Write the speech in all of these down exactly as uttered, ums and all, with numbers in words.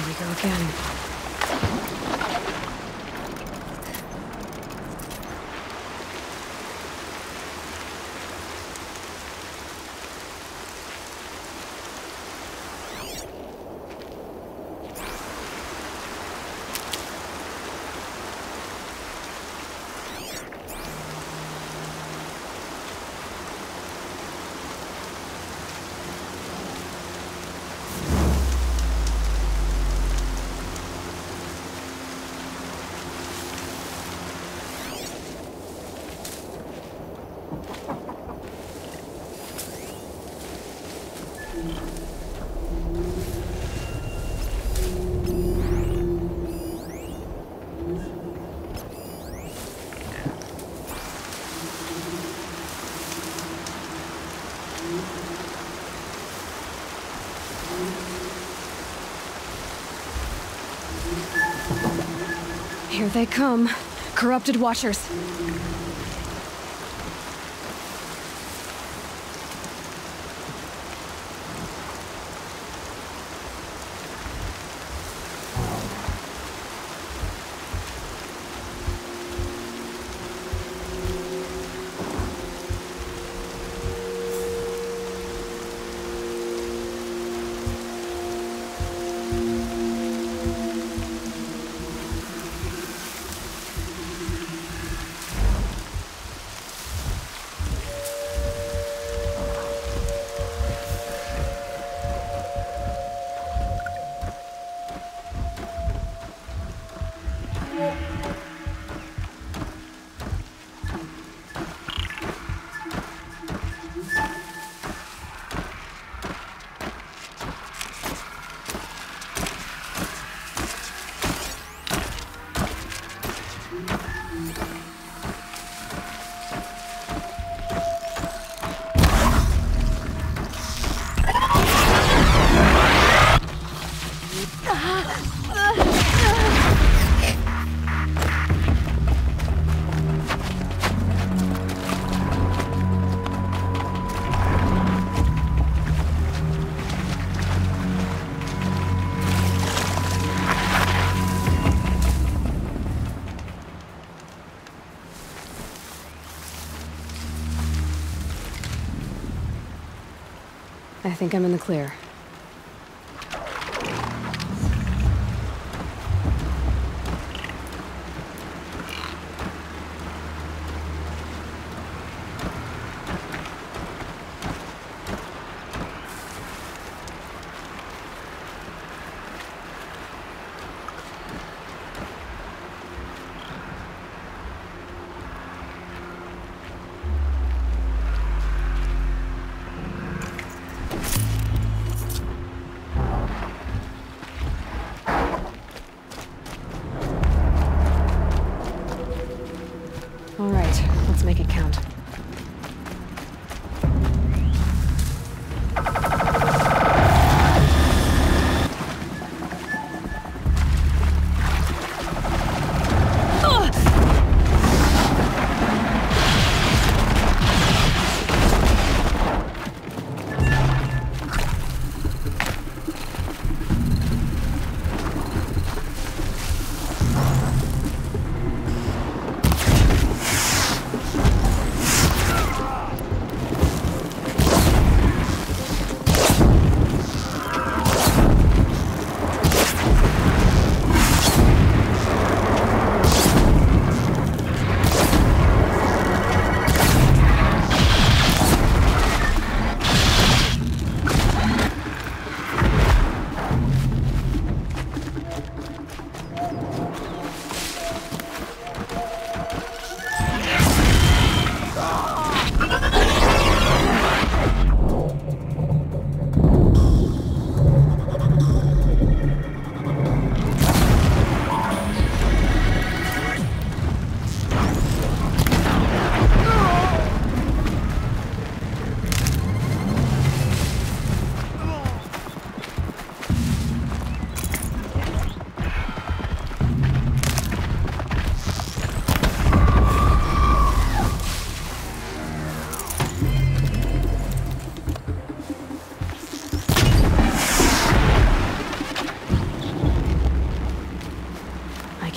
There we go again. Here they come. Corrupted Watchers. I think I'm in the clear. All right, let's make it count.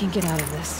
can get out of this.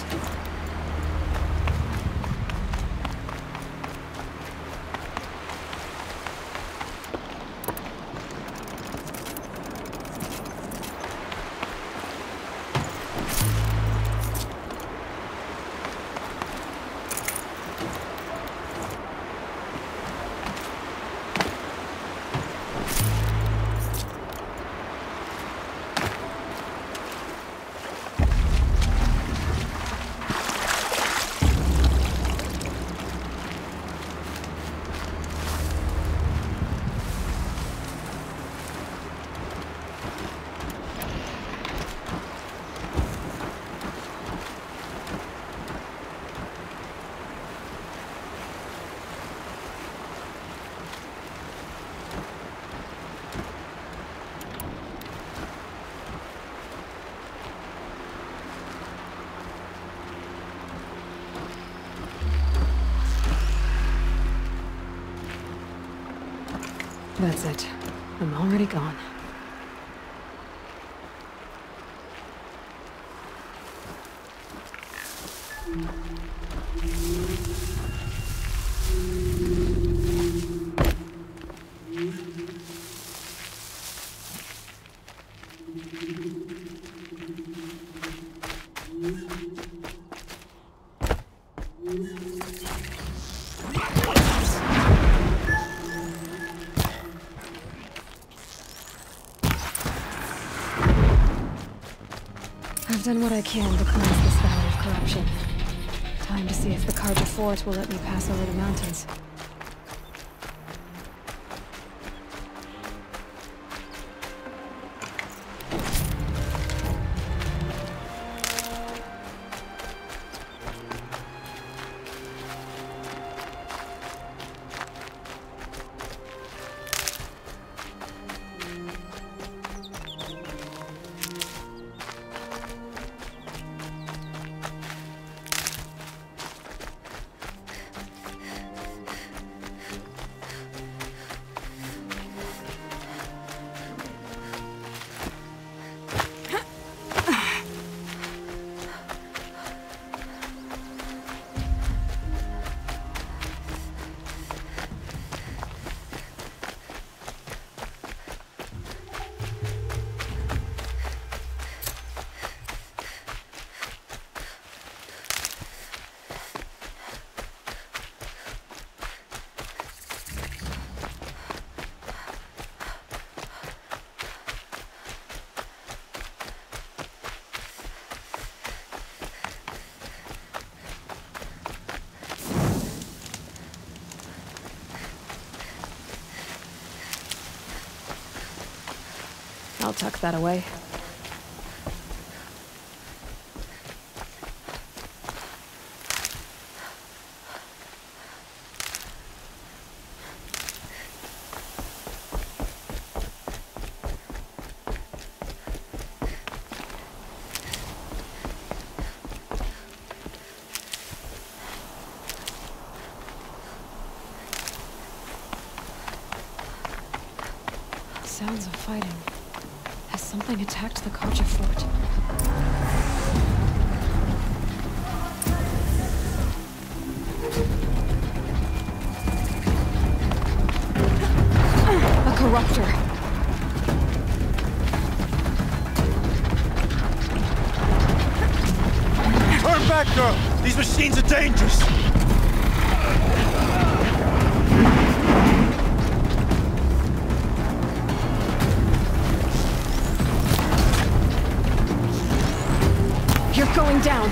That's it. I'm already gone. I've done what I can to cleanse this valley of corruption. Time to see if the Carja Fort will let me pass over the mountains. I'll tuck that away. Sounds of fighting. Has something attacked the Carja Fort? A corruptor. Turn back, girl! These machines are dangerous! You're going down!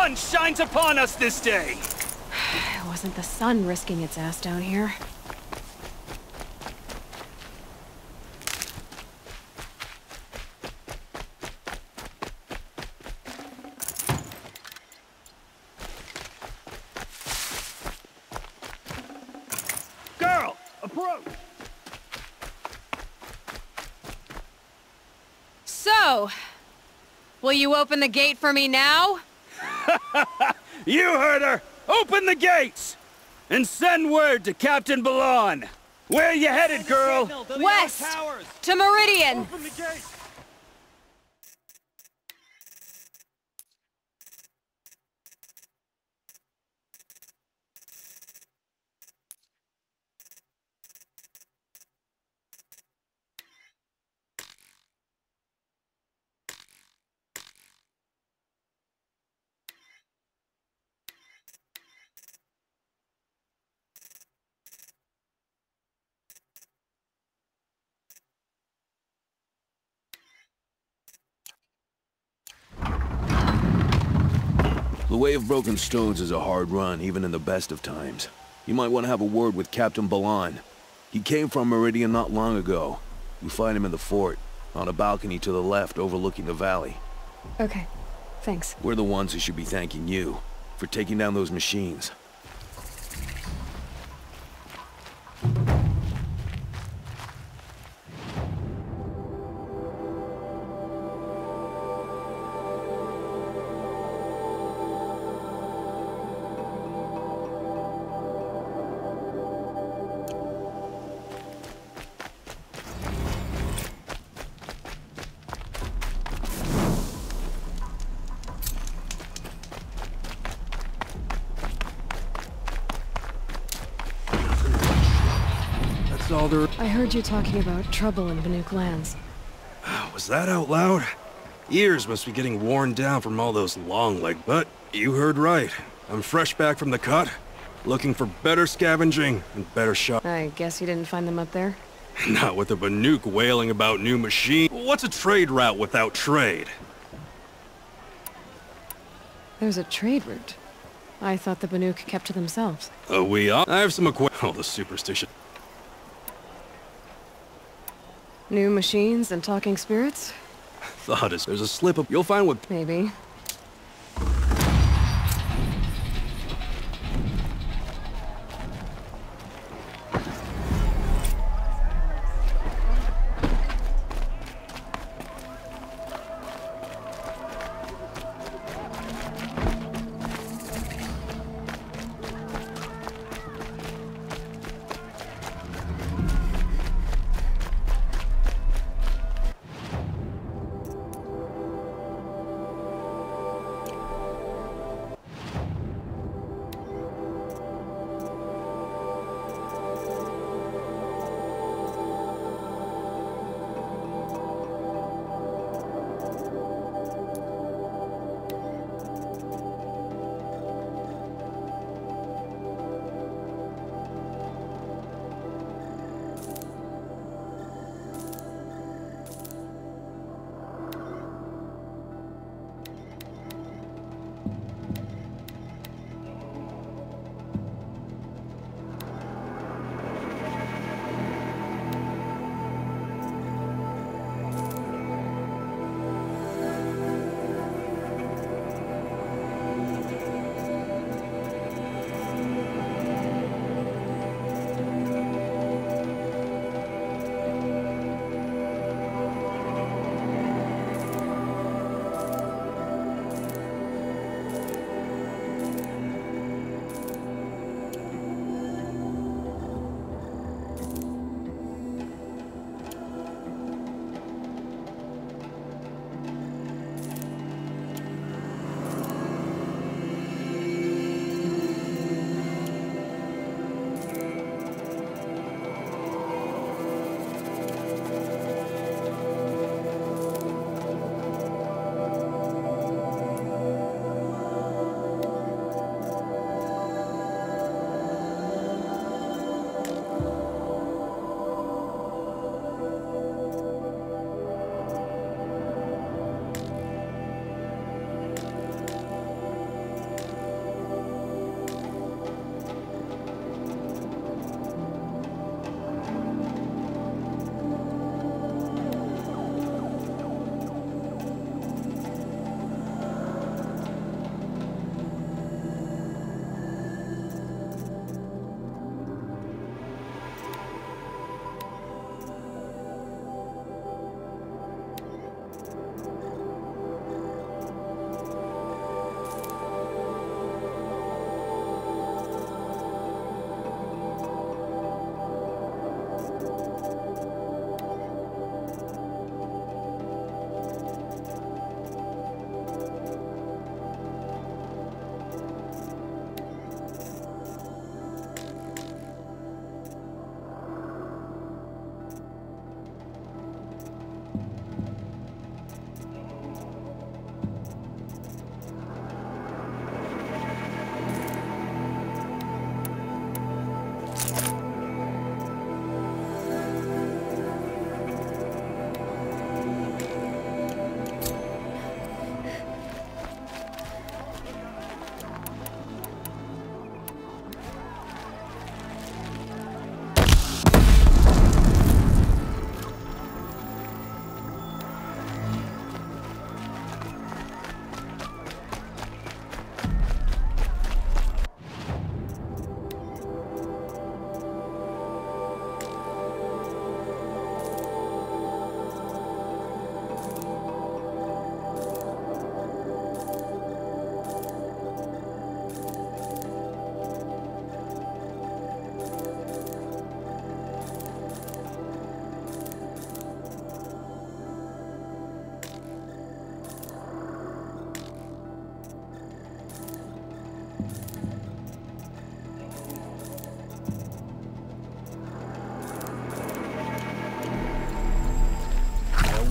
sun shines upon us this day. It wasn't the sun risking its ass down here. Girl, approach! So, will you open the gate for me now? You heard her! Open the gates! And send word to Captain Balon! Where you headed, girl? West! To Meridian! Open the gate! The Way of Broken Stones is a hard run, even in the best of times. You might want to have a word with Captain Balon. He came from Meridian not long ago. You find him in the fort, on a balcony to the left overlooking the valley. Okay, thanks. We're the ones who should be thanking you for taking down those machines. All there... I heard you talking about trouble in Banuk lands. Was that out loud? Ears must be getting worn down from all those long legs. But you heard right. I'm fresh back from the cut, looking for better scavenging and better shot. I guess you didn't find them up there? Not with the Banuk wailing about new machine. What's a trade route without trade? There's a trade route. I thought the Banuk kept to themselves. Oh, we are? I have some acqu- Oh, the superstition. New machines and talking spirits? Thought is there's a slip up. You'll find what... Maybe.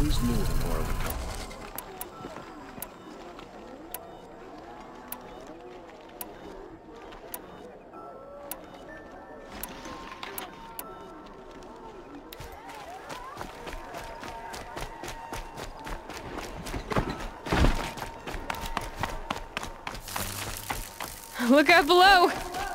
always knew the war would come. Look out below!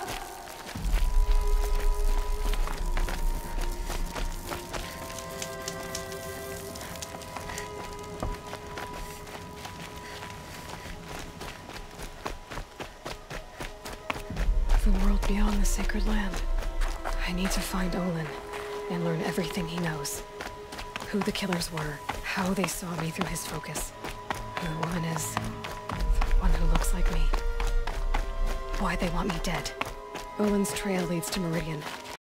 The world beyond the sacred land. I need to find Olin and learn everything he knows. Who the killers were, how they saw me through his focus, who the woman is, the one who looks like me. Why they want me dead. Olin's trail leads to Meridian.